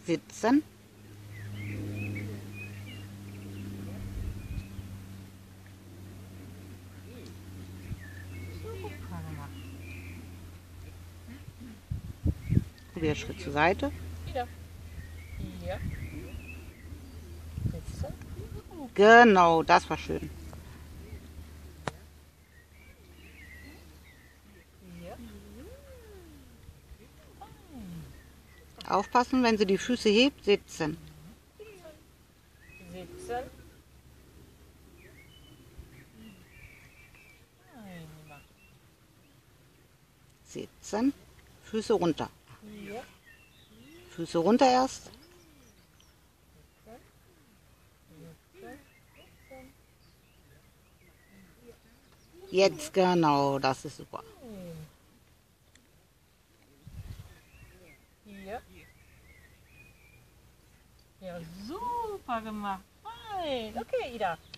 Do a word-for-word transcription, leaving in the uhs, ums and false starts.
Sitzen. Super gemacht. Wieder Schritt zur Seite. Wieder. Hier. Sitzen. Genau, das war schön. Hier. Aufpassen, wenn sie die Füße hebt, sitzen. Sitzen. Einmal. Sitzen. Füße runter. Hier. Füße runter erst. Jetzt genau, das ist super. Hier. Ja, super gemacht. Fein. Okay, Ida.